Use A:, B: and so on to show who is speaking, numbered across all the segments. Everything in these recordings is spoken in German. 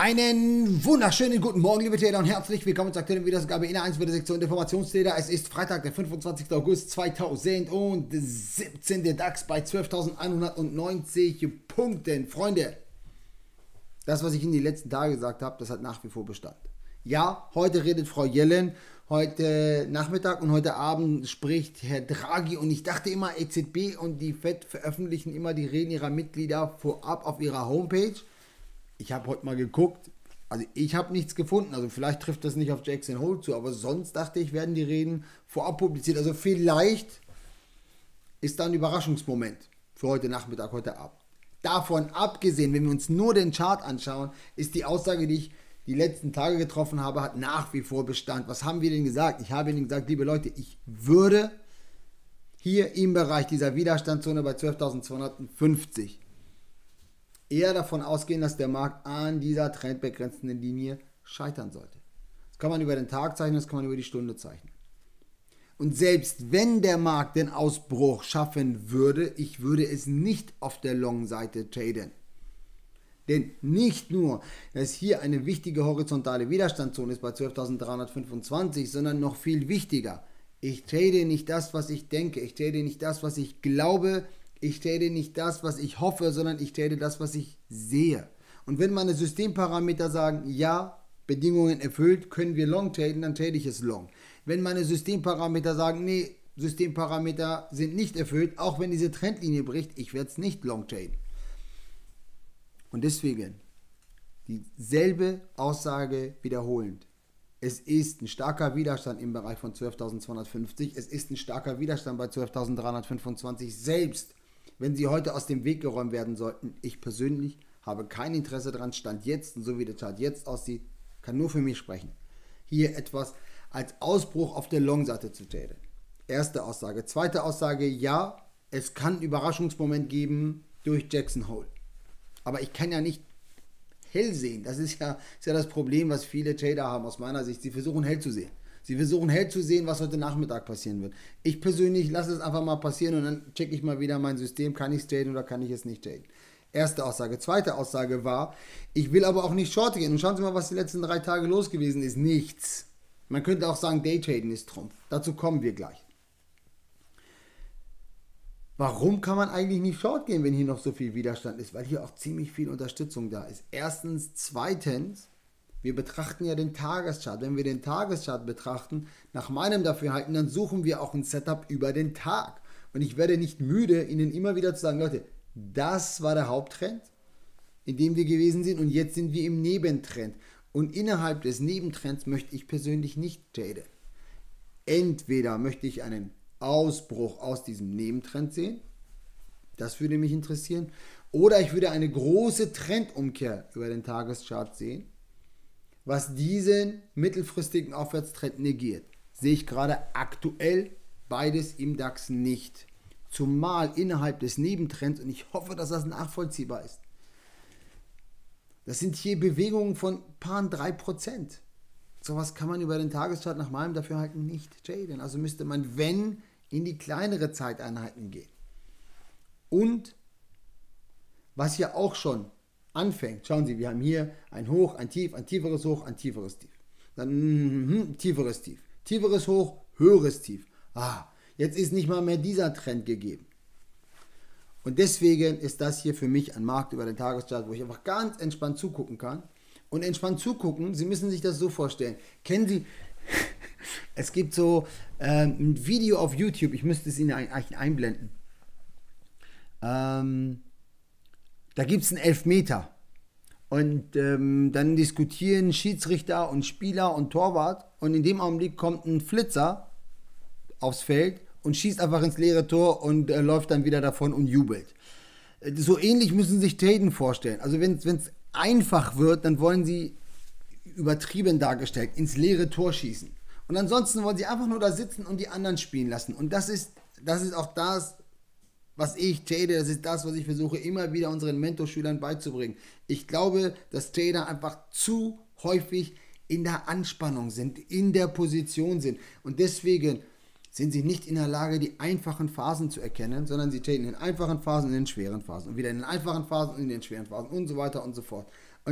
A: Einen wunderschönen guten Morgen, liebe Trader, und herzlich willkommen zur aktuellen Videoausgabe in der 1 der Sektion der Informationstrader. Es ist Freitag, der 25. August 2017, der DAX bei 12.190 Punkten. Freunde, das, was ich in den letzten Tagen gesagt habe, das hat nach wie vor Bestand. Ja, heute redet Frau Yellen, heute Nachmittag und heute Abend spricht Herr Draghi, und ich dachte immer, EZB und die FED veröffentlichen immer die Reden ihrer Mitglieder vorab auf ihrer Homepage. Ich habe heute mal geguckt, also ich habe nichts gefunden, also vielleicht trifft das nicht auf Jackson Hole zu, aber sonst dachte ich, werden die Reden vorab publiziert. Also vielleicht ist da ein Überraschungsmoment für heute Nachmittag, heute Abend. Davon abgesehen, wenn wir uns nur den Chart anschauen, ist die Aussage, die ich die letzten Tage getroffen habe, hat nach wie vor Bestand. Was haben wir denn gesagt? Ich habe Ihnen gesagt, liebe Leute, ich würde hier im Bereich dieser Widerstandszone bei 12.250 eher davon ausgehen, dass der Markt an dieser trendbegrenzenden Linie scheitern sollte. Das kann man über den Tag zeichnen, das kann man über die Stunde zeichnen. Und selbst wenn der Markt den Ausbruch schaffen würde, ich würde es nicht auf der Long-Seite traden. Denn nicht nur, dass hier eine wichtige horizontale Widerstandszone ist bei 12.325, sondern noch viel wichtiger, ich trade nicht das, was ich denke, ich trade nicht das, was ich glaube, ich trade nicht das, was ich hoffe, sondern ich trade das, was ich sehe. Und wenn meine Systemparameter sagen, ja, Bedingungen erfüllt, können wir long traden, dann trade ich es long. Wenn meine Systemparameter sagen, nee, Systemparameter sind nicht erfüllt, auch wenn diese Trendlinie bricht, ich werde es nicht long traden. Und deswegen dieselbe Aussage wiederholend. Es ist ein starker Widerstand im Bereich von 12.250, es ist ein starker Widerstand bei 12.325, selbst wenn sie heute aus dem Weg geräumt werden sollten. Ich persönlich habe kein Interesse daran, Stand jetzt, und so wie der Chart jetzt aussieht, kann nur für mich sprechen, hier etwas als Ausbruch auf der Long-Seite zu traden. Erste Aussage. Zweite Aussage, ja, es kann einen Überraschungsmoment geben durch Jackson Hole. Aber ich kann ja nicht hell sehen. Das ist ja das Problem, was viele Trader haben aus meiner Sicht. Sie versuchen hell zu sehen. Sie versuchen hell zu sehen, was heute Nachmittag passieren wird. Ich persönlich lasse es einfach mal passieren und dann checke ich mal wieder mein System. Kann ich es traden oder kann ich es nicht traden? Erste Aussage. Zweite Aussage war, ich will aber auch nicht short gehen. Und schauen Sie mal, was die letzten 3 Tage los gewesen ist. Nichts. Man könnte auch sagen, Daytraden ist Trumpf. Dazu kommen wir gleich. Warum kann man eigentlich nicht short gehen, wenn hier noch so viel Widerstand ist? Weil hier auch ziemlich viel Unterstützung da ist. Erstens. Zweitens, wir betrachten ja den Tageschart. Wenn wir den Tageschart betrachten, nach meinem Dafürhalten, dann suchen wir auch ein Setup über den Tag. Und ich werde nicht müde, Ihnen immer wieder zu sagen, Leute, das war der Haupttrend, in dem wir gewesen sind, und jetzt sind wir im Nebentrend. Und innerhalb des Nebentrends möchte ich persönlich nicht traden. Entweder möchte ich einen Ausbruch aus diesem Nebentrend sehen, das würde mich interessieren, oder ich würde eine große Trendumkehr über den Tageschart sehen, was diesen mittelfristigen Aufwärtstrend negiert. Sehe ich gerade aktuell beides im DAX nicht. Zumal innerhalb des Nebentrends, und ich hoffe, dass das nachvollziehbar ist. Das sind hier Bewegungen von paar 3%. Sowas kann man über den Tageschart nach meinem Dafürhalten nicht traden. Also müsste man, wenn, in die kleinere Zeiteinheiten gehen. Und was ja auch schon anfängt, schauen Sie, wir haben hier ein Hoch, ein Tief, ein tieferes Hoch, ein tieferes Tief. Dann tieferes Tief, tieferes Hoch, höheres Tief. Jetzt ist nicht mal mehr dieser Trend gegeben. Und deswegen ist das hier für mich ein Markt über den Tageschart, wo ich einfach ganz entspannt zugucken kann. Und entspannt zugucken, Sie müssen sich das so vorstellen. Kennen Sie, es gibt so ein Video auf YouTube, ich müsste es Ihnen eigentlich einblenden. Da gibt es einen Elfmeter. Und dann diskutieren Schiedsrichter und Spieler und Torwart. Und in dem Augenblick kommt ein Flitzer aufs Feld und schießt einfach ins leere Tor und läuft dann wieder davon und jubelt. So ähnlich müssen Sie sich Traden vorstellen. Also wenn es einfach wird, dann wollen Sie, übertrieben dargestellt, ins leere Tor schießen. Und ansonsten wollen Sie einfach nur da sitzen und die anderen spielen lassen. Und das ist auch das, was ich trade. Das ist das, was ich versuche immer wieder unseren Mentorschülern beizubringen. Ich glaube, dass Trader einfach zu häufig in der Anspannung sind, in der Position sind. Und deswegen sind sie nicht in der Lage, die einfachen Phasen zu erkennen, sondern sie traden in den einfachen Phasen und in den schweren Phasen und wieder in den einfachen Phasen und in den schweren Phasen und so weiter und so fort. Und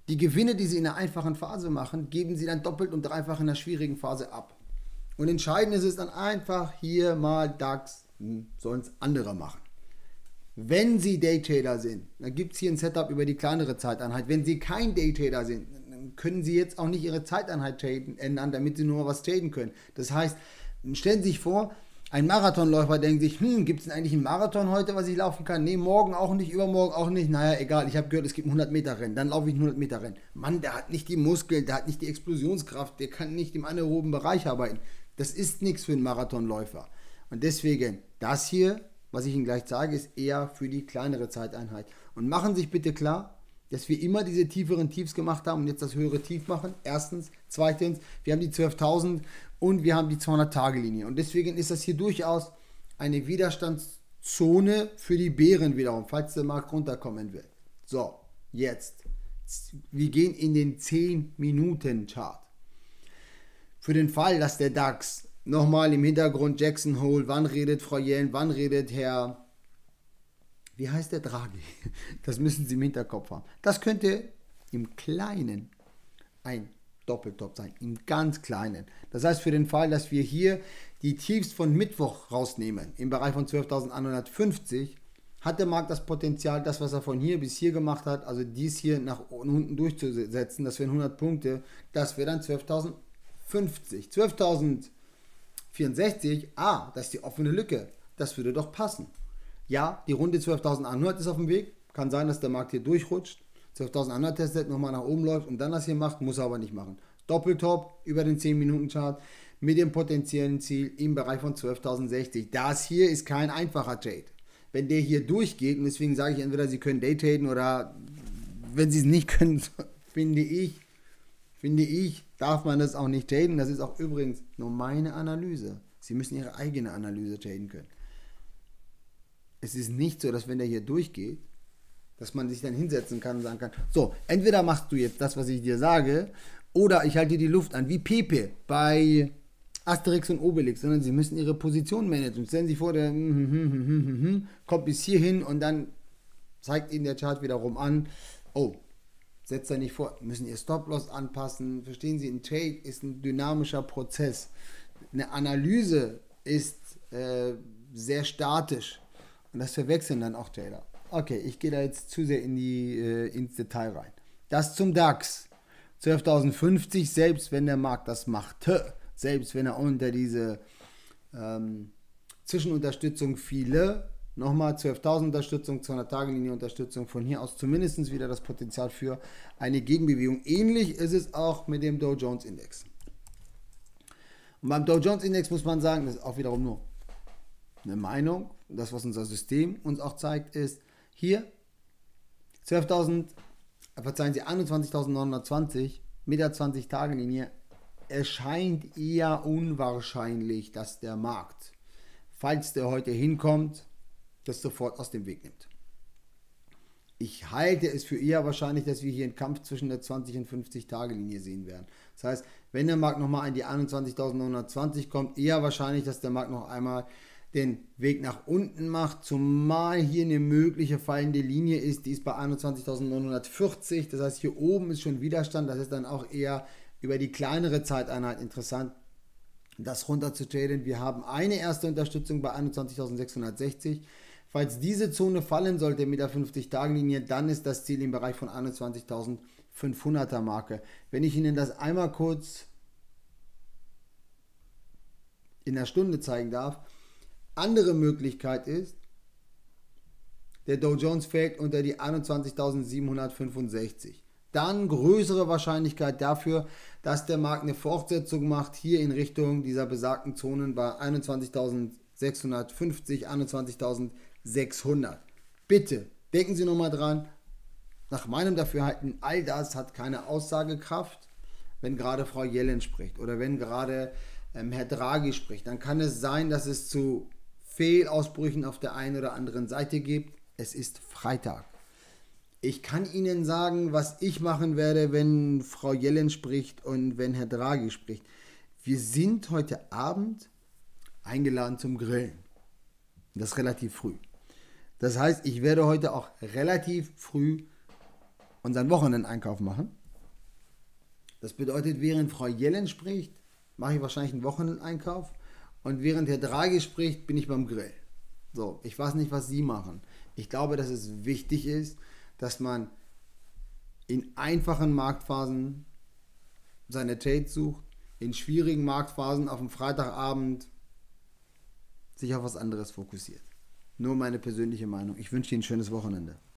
A: Die Gewinne, die sie in der einfachen Phase machen, geben sie dann doppelt und dreifach in der schwierigen Phase ab. Und entscheidend ist es dann einfach hier mal DAX, sollen es andere machen. Wenn Sie Daytrader sind, dann gibt es hier ein Setup über die kleinere Zeiteinheit. Wenn Sie kein Daytrader sind, dann können Sie jetzt auch nicht Ihre Zeiteinheit ändern, damit Sie nur was traden können. Das heißt, stellen Sie sich vor, ein Marathonläufer denkt sich, gibt es denn eigentlich einen Marathon heute, was ich laufen kann? Nee, morgen auch nicht, übermorgen auch nicht. Naja, egal, ich habe gehört, es gibt ein 100-Meter-Rennen, dann laufe ich ein 100-Meter-Rennen. Mann, der hat nicht die Muskeln, der hat nicht die Explosionskraft, der kann nicht im anaeroben Bereich arbeiten. Das ist nichts für einen Marathonläufer. Und deswegen, das hier, was ich Ihnen gleich sage, ist eher für die kleinere Zeiteinheit. Und machen Sie sich bitte klar, dass wir immer diese tieferen Tiefs gemacht haben und jetzt das höhere Tief machen. Erstens. Zweitens, wir haben die 12.000 und wir haben die 200-Tage-Linie. Und deswegen ist das hier durchaus eine Widerstandszone für die Bären wiederum, falls der Markt runterkommen will. So, jetzt. Wir gehen in den 10-Minuten-Chart. Für den Fall, dass der DAX nochmal im Hintergrund Jackson Hole, wann redet Frau Yellen, wann redet Herr, wie heißt der Draghi? Das müssen Sie im Hinterkopf haben. Das könnte im Kleinen ein Doppeltop sein, im ganz Kleinen. Das heißt, für den Fall, dass wir hier die Tiefs von Mittwoch rausnehmen, im Bereich von 12.150, hat der Markt das Potenzial, das, was er von hier bis hier gemacht hat, also dies hier nach unten durchzusetzen, das wären 100 Punkte, das wäre dann 12.050. 12.064, das ist die offene Lücke, das würde doch passen. Ja, die Runde 12.100 ist auf dem Weg, kann sein, dass der Markt hier durchrutscht, 12.100 testet, nochmal nach oben läuft und dann das hier macht, muss er aber nicht machen. Doppeltop über den 10-Minuten-Chart mit dem potenziellen Ziel im Bereich von 12.060. Das hier ist kein einfacher Trade. Wenn der hier durchgeht, und deswegen sage ich entweder, Sie können Daytraden oder wenn Sie es nicht können, finde ich, darf man das auch nicht traden. Das ist auch übrigens nur meine Analyse. Sie müssen Ihre eigene Analyse traden können. Es ist nicht so, dass wenn der hier durchgeht, dass man sich dann hinsetzen kann und sagen kann, so, entweder machst du jetzt das, was ich dir sage, oder ich halte dir die Luft an, wie Pepe bei Asterix und Obelix, sondern Sie müssen Ihre Position managen. Stellen Sie sich vor, der kommt bis hierhin und dann zeigt Ihnen der Chart wiederum an, oh, setzt er nicht vor, müssen Ihr Stop-Loss anpassen. Verstehen Sie, ein Trade ist ein dynamischer Prozess. Eine Analyse ist sehr statisch und das verwechseln dann auch Trader. Okay, ich gehe da jetzt zu sehr ins Detail rein. Das zum DAX. 12.050, selbst wenn der Markt das machte, selbst wenn er unter diese Zwischenunterstützung fiele, nochmal 12.000 Unterstützung, 200-Tage-Linie Unterstützung, von hier aus zumindest wieder das Potenzial für eine Gegenbewegung. Ähnlich ist es auch mit dem Dow Jones Index. Und beim Dow Jones Index muss man sagen, das ist auch wiederum nur eine Meinung. Das, was unser System uns auch zeigt, ist hier 21.920 mit der 20-Tage-Linie. Es scheint eher unwahrscheinlich, dass der Markt, falls der heute hinkommt, das sofort aus dem Weg nimmt. Ich halte es für eher wahrscheinlich, dass wir hier einen Kampf zwischen der 20- und 50-Tage-Linie sehen werden. Das heißt, wenn der Markt nochmal an die 21.920 kommt, eher wahrscheinlich, dass der Markt noch einmal den Weg nach unten macht, zumal hier eine mögliche fallende Linie ist, die ist bei 21.940, das heißt hier oben ist schon Widerstand, das ist dann auch eher über die kleinere Zeiteinheit interessant, das runter zu traden. Wir haben eine erste Unterstützung bei 21.660, falls diese Zone fallen sollte mit der 50-Tage-Linie, dann ist das Ziel im Bereich von 21.500er Marke. Wenn ich Ihnen das einmal kurz in der Stunde zeigen darf, andere Möglichkeit ist, der Dow Jones fällt unter die 21.765. Dann größere Wahrscheinlichkeit dafür, dass der Markt eine Fortsetzung macht, hier in Richtung dieser besagten Zonen bei 21.650, 21.600. Bitte, denken Sie nochmal dran, nach meinem Dafürhalten, all das hat keine Aussagekraft, wenn gerade Frau Yellen spricht oder wenn gerade Herr Draghi spricht. Dann kann es sein, dass es zu Fehlausbrüchen auf der einen oder anderen Seite gibt. Es ist Freitag. Ich kann Ihnen sagen, was ich machen werde, wenn Frau Yellen spricht und wenn Herr Draghi spricht. Wir sind heute Abend eingeladen zum Grillen. Das ist relativ früh. Das heißt, ich werde heute auch relativ früh unseren Wochenendeinkauf machen. Das bedeutet, während Frau Yellen spricht, mache ich wahrscheinlich einen Wochenendeinkauf und während Herr Draghi spricht, bin ich beim Grill. So, ich weiß nicht, was Sie machen. Ich glaube, dass es wichtig ist, dass man in einfachen Marktphasen seine Trades sucht, in schwierigen Marktphasen auf dem Freitagabend sich auf was anderes fokussiert. Nur meine persönliche Meinung. Ich wünsche Ihnen ein schönes Wochenende.